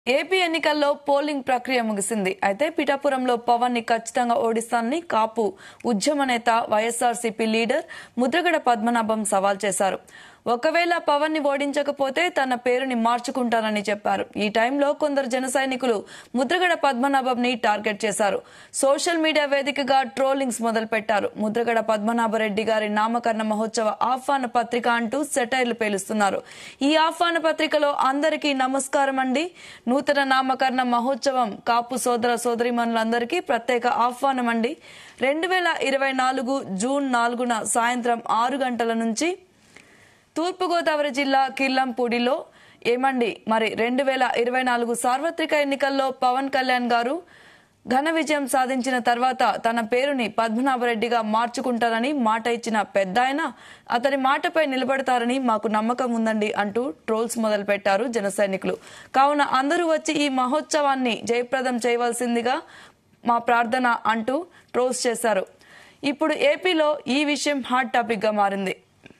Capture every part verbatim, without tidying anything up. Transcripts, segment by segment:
AP ఎన్నికల్లో polling ప్రక్రియ ముగిసింది. అయితే పిఠాపురంలో పవన్ ని ఖచ్చితంగా ఓడిస్తానని కాపు ఉద్యమ నేత వైఎస్ఆర్సీపీ లీడర్ ముద్రగడ పద్మనాభం సవాల్ చేశారు. ఒకవేళ పవన్ ని ఓడించకపోతే తన పేరుని మార్చుకుంటానని చెప్పారు. ఈ టైంలో కొందరు జన సైనికులు ముద్రగడ పద్మనాభం ని టార్గెట్ చేశారు. సోషల్ మీడియా వేదికగా ట్రోలింగ్స్ మొదలుపెట్టారు. ముద్రగడ పద్మనాభరెడ్డి గారి నామకరణ మహోత్సవ ఆహ్వాన పత్రిక అంటూ సెటైర్లు పేలుస్తున్నారు. ఈ ఆహ్వాన పత్రికలో అందరికీ నమస్కారం అండి, నూతన నామకరణ మహోత్సవం కాపు సోదర సోదరీమణులందరికీ ప్రత్యేక ఆహ్వానం అండి. రెండు వేల ఇరవై నాలుగు జూన్ నాలుగున సాయంత్రం ఆరు గంటల నుంచి తూర్పుగోదావరి జిల్లా కిర్లంపూడిలో ఏమండి మరి రెండు వేల ఇరవై నాలుగు సార్వత్రిక ఎన్నికల్లో పవన్ కళ్యాణ్ గారు ఘన విజయం సాధించిన తర్వాత తన పేరుని పద్మనాభరెడ్డిగా మార్చుకుంటారని మాట ఇచ్చిన పెద్దాయన అతని మాటపై నిలబడతారని మాకు నమ్మకం ఉందండి అంటూ ట్రోల్స్ మొదలుపెట్టారు జన సైనికులు. కావున అందరూ వచ్చి ఈ మహోత్సవాన్ని జయప్రదం చేయవలసిందిగా మా ప్రార్థన అంటూ ట్రోల్స్ చేశారు. ఇప్పుడు ఏపీలో ఈ విషయం హాట్ టాపిక్ గా మారింది.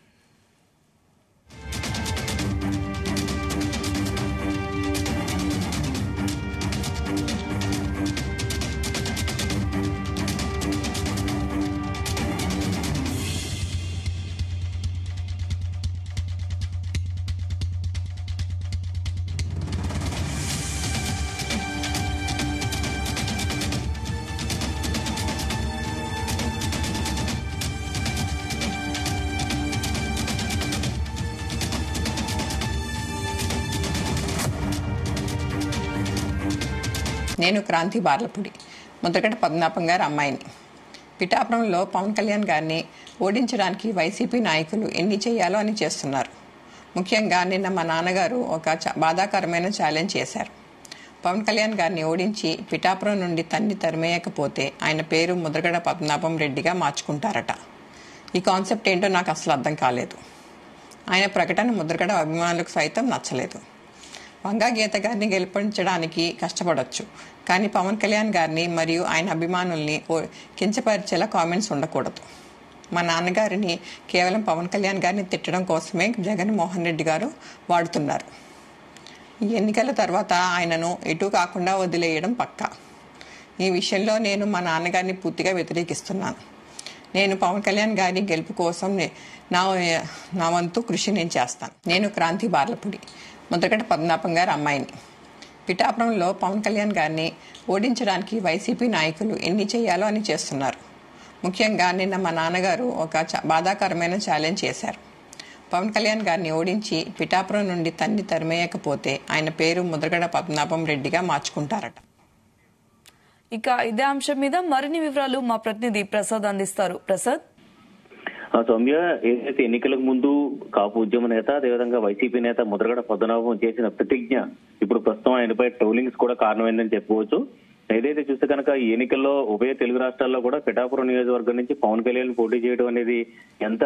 నేను క్రాంతి బార్లపూడి ముద్రగడ పద్మనాభం గారి అమ్మాయిని. పిఠాపురంలో పవన్ కళ్యాణ్ గారిని ఓడించడానికి వైసీపీ నాయకులు ఎన్ని చేయాలో అని చేస్తున్నారు. ముఖ్యంగా నిన్న మా నాన్నగారు ఒక బాధాకరమైన ఛాలెంజ్ చేశారు. పవన్ కళ్యాణ్ గారిని ఓడించి పిఠాపురం నుండి తన్ని తరిమేయకపోతే ఆయన పేరు ముద్రగడ పద్మనాభం రెడ్డిగా మార్చుకుంటారట. ఈ కాన్సెప్ట్ ఏంటో నాకు అసలు అర్థం కాలేదు. ఆయన ప్రకటన ముద్రగడ అభిమానులకు సైతం నచ్చలేదు. వంగా గీత గారిని గెలిపించడానికి కష్టపడవచ్చు, కానీ పవన్ కళ్యాణ్ గారిని మరియు ఆయన అభిమానుల్ని కించపరిచేలా కామెంట్స్ ఉండకూడదు. మా నాన్నగారిని కేవలం పవన్ కళ్యాణ్ గారిని తిట్టడం కోసమే జగన్మోహన్ రెడ్డి గారు వాడుతున్నారు. ఈ ఎన్నికల తర్వాత ఆయనను ఎటు కాకుండా వదిలేయడం పక్కా. ఈ విషయంలో నేను మా నాన్నగారిని పూర్తిగా వ్యతిరేకిస్తున్నాను. నేను పవన్ కళ్యాణ్ గారి గెలుపు కోసం నా నా వంతు కృషి నేను చేస్తాను. నేను క్రాంతి బార్లపూడి ముద్రగడ పద్మనాభం గారి అమ్మాయిని. పిఠాపురంలో పవన్ కళ్యాణ్ గారిని ఓడించడానికి వైసీపీ నాయకులు ఎన్ని చేయాలో అని చేస్తున్నారు. ముఖ్యంగా నిన్న మా నాన్నగారు ఒక బాధాకరమైన ఛాలెంజ్ చేశారు. పవన్ కళ్యాణ్ గారిని ఓడించి పిఠాపురం నుండి తన్ని తరిమేయకపోతే ఆయన పేరు ముద్రగడ పద్మనాభం రెడ్డిగా మార్చుకుంటారట. ఇక ఇదే అంశం మీద మరిన్ని వివరాలు మా ప్రతినిధి ప్రసాద్ అందిస్తారు. ప్రసాద్. సౌమ్య, ఏదైతే ఎన్నికలకు ముందు కాపు ఉద్యమ నేత అదేవిధంగా వైసీపీ నేత ముద్రగడ పద్మనాభం చేసిన ప్రతిజ్ఞ ఇప్పుడు ప్రస్తుతం ఆయనపై ట్రోలింగ్స్ కూడా కారణమైందని చెప్పుకోవచ్చు. ఏదైతే చూస్తే కనుక ఈ ఎన్నికల్లో ఉభయ తెలుగు రాష్ట్రాల్లో కూడా పిఠాపురం నియోజకవర్గం నుంచి పవన్ కళ్యాణ్ పోటీ చేయడం అనేది ఎంత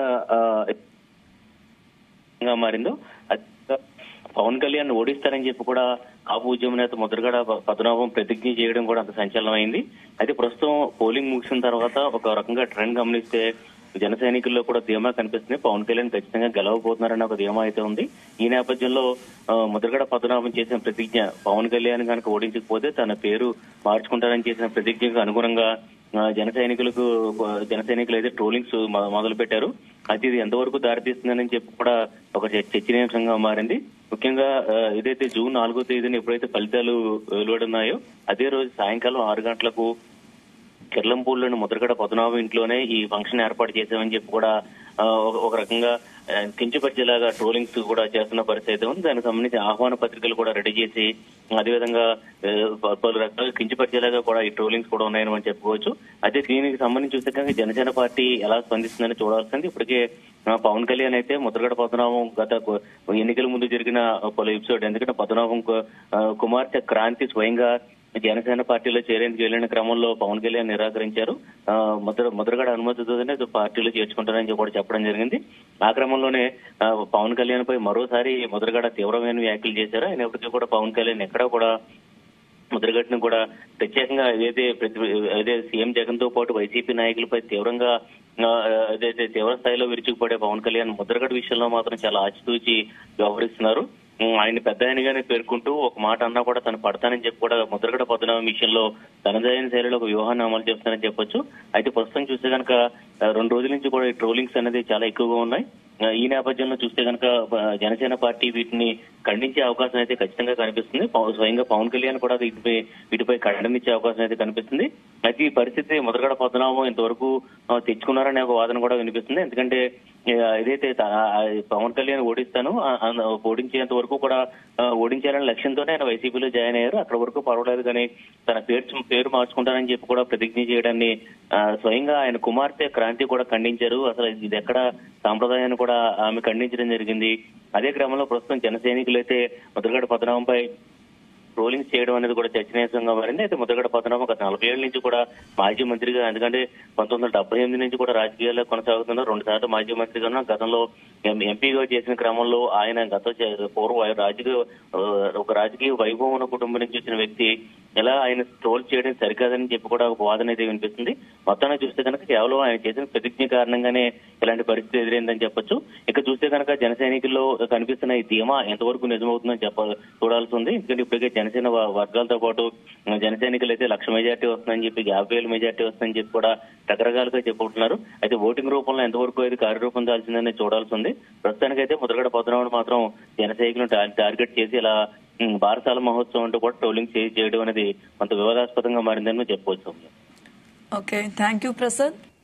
మారిందో, పవన్ కళ్యాణ్ ఓడిస్తారని చెప్పి కూడా కాపు ఉద్యమ నేత ముద్రగడ పద్మనాభం ప్రతిజ్ఞ చేయడం కూడా అంత సంచలనమైంది. అయితే ప్రస్తుతం పోలింగ్ ముగిసిన తర్వాత ఒక రకంగా ట్రెండ్ గమనిస్తే జన సైనికుల్లో కూడా ధీమా కనిపిస్తుంది. పవన్ కళ్యాణ్ ఖచ్చితంగా గెలవబోతున్నారని ఒక ధీమా అయితే ఉంది. ఈ నేపథ్యంలో ముద్రగడ పద్మనాభం చేసిన ప్రతిజ్ఞ, పవన్ కళ్యాణ్ కనుక ఓడించకపోతే తన పేరు మార్చుకుంటారని చేసిన ప్రతిజ్ఞకు అనుగుణంగా జన సైనికులకు జన సైనికులు అయితే ట్రోలింగ్స్ మొదలు పెట్టారు. అయితే ఇది ఎంతవరకు దారితీస్తుందని చెప్పి కూడా ఒక చర్చనీయాంశంగా మారింది. ముఖ్యంగా ఏదైతే జూన్ నాలుగో తేదీన ఎప్పుడైతే ఫలితాలు వెలువడున్నాయో అదే రోజు సాయంకాలం ఆరు గంటలకు కిర్లంపూడిలోని ముద్రగడ పద్మనాభం ఇంట్లోనే ఈ ఫంక్షన్ ఏర్పాటు చేశామని చెప్పి కూడా ఒక రకంగా కించపరిచేలాగా ట్రోలింగ్స్ కూడా చేస్తున్న పరిస్థితి ఉంది. దానికి సంబంధించి ఆహ్వాన పత్రికలు కూడా రెడీ చేసి అదేవిధంగా పలు రకాలుగా కించపరిచేలాగా కూడా ఈ ట్రోలింగ్స్ కూడా ఉన్నాయని మనం చెప్పుకోవచ్చు. అయితే దీనికి సంబంధించి చూస్తే కనుక జనసేన పార్టీ ఎలా స్పందిస్తుందని చూడాల్సింది. ఇప్పటికే పవన్ కళ్యాణ్ అయితే ముద్రగడ పద్మనాభం గత ఎన్నికల ముందు జరిగిన పలు ఎపిసోడ్, ఎందుకంటే పద్మనాభం కుమార్తె క్రాంతి స్వయంగా జనసేన పార్టీలో చేరేందుకు వెళ్లిన క్రమంలో పవన్ కళ్యాణ్ నిరాకరించారు. ముద్ర ముద్రగడ అనుమతితోనే పార్టీలో చేర్చుకుంటారని కూడా చెప్పడం జరిగింది. ఆ క్రమంలోనే పవన్ కళ్యాణ్ పై మరోసారి ముద్రగడ తీవ్రమైన వ్యాఖ్యలు చేశారు. అయినప్పటికీ కూడా పవన్ కళ్యాణ్ ఎక్కడా కూడా ముద్రగడను కూడా ప్రత్యేకంగా ఏదైతే అదే సీఎం జగన్ తో పాటు వైసీపీ నాయకులపై తీవ్రంగా ఏదైతే తీవ్ర స్థాయిలో విరుచుకుపడే పవన్ కళ్యాణ్ ముద్రగడ విషయంలో మాత్రం చాలా ఆచితూచి వ్యవహరిస్తున్నారు. ఆయన పెద్ద ఆయనగానే పేర్కొంటూ ఒక మాట అన్నా కూడా తను పడతానని చెప్పి కూడా ముద్రగడ పద్మనాభం విషయంలో తనదైన శైలిలో ఒక వ్యూహాన్ని అమలు చేస్తానని చెప్పొచ్చు. అయితే ప్రస్తుతం చూస్తే కనుక రెండు రోజుల నుంచి కూడా ఈ ట్రోలింగ్స్ అనేది చాలా ఎక్కువగా ఉన్నాయి. ఈ నేపథ్యంలో చూస్తే కనుక జనసేన పార్టీ వీటిని ఖండించే అవకాశం అయితే ఖచ్చితంగా కనిపిస్తుంది. స్వయంగా పవన్ కళ్యాణ్ కూడా వీటిపై వీటిపై ఖండనిచ్చే అవకాశం అయితే కనిపిస్తుంది. అయితే ఈ పరిస్థితి ముద్రగడ పద్మనాభం ఇంతవరకు తెచ్చుకున్నారనే ఒక వాదన కూడా వినిపిస్తుంది. ఎందుకంటే ఏదైతే పవన్ కళ్యాణ్ ఓడిస్తాను ఓడించేంత వరకు కూడా ఓడించాలనే లక్ష్యంతోనే ఆయన వైసీపీలో జాయిన్ అయ్యారు. అక్కడ వరకు పర్వాలేదు కానీ తన పేరు పేరు మార్చుకుంటానని చెప్పి కూడా ప్రతిజ్ఞ చేయడాన్ని స్వయంగా ఆయన కుమార్తె క్రాంతి కూడా ఖండించారు. అసలు ఇది ఎక్కడ సాంప్రదాయాన్ని కూడా ఆమె ఖండించడం జరిగింది. అదే క్రమంలో ప్రస్తుతం జన సైనికులు అయితే ముద్రగడ పద్మనాభంపై ట్రోలింగ్ చేయడం అనేది కూడా చర్చనీయాంశంగా మారింది. అయితే ముద్రగడ పద్మనాభం గత నలభై ఏళ్ల నుంచి కూడా మాజీ మంత్రిగా, ఎందుకంటే పంతొమ్మిది వందల డెబ్బై ఎనిమిది నుంచి కూడా రాజకీయాల్లో కొనసాగుతున్నారు. రెండు సార్లు మాజీ మంత్రిగా గతంలో ఎంపీగా చేసిన క్రమంలో ఆయన గత పూర్వ రాజకీయ ఒక రాజకీయ వైభవం ఉన్న కుటుంబం నుంచి వచ్చిన వ్యక్తి ఎలా ఆయన ట్రోల్ చేయడం సరికాదని చెప్పి కూడా ఒక వాదన అయితే వినిపిస్తుంది. మొత్తాన్ని చూస్తే కనుక కేవలం ఆయన చేసిన ప్రతిజ్ఞ కారణంగానే ఇలాంటి పరిస్థితి ఎదురైందని చెప్పొచ్చు. ఇక చూస్తే కనుక జన సైనికుల్లో కనిపిస్తున్న ఈ ధీమా ఎంతవరకు నిజమవుతుందని చెప్ప చూడాల్సి ఉంది. ఎందుకంటే ఇప్పటికే జనసేన వర్గాలతో పాటు జన సైనికులు అయితే లక్ష మెజార్టీ వస్తుందని చెప్పి యాభై వేల మెజార్టీ వస్తుందని చెప్పి కూడా రకరకాలుగా చెప్పుకుంటున్నారు. అయితే ఓటింగ్ రూపంలో ఎంతవరకు అయితే కార్యరూపం దాల్సిందని చూడాల్సి ఉంది. ప్రస్తుతానికైతే ముద్రగడ పద్మనాభం మాత్రం జన సైనికులను టార్గెట్ చేసి ఇలా బారసాల మహోత్సవం అంటూ కూడా ట్రోలింగ్ చేయడం అనేది కొంత వివాదాస్పదంగా మారిందని చెప్పవచ్చు. Okay, thank you Prasad.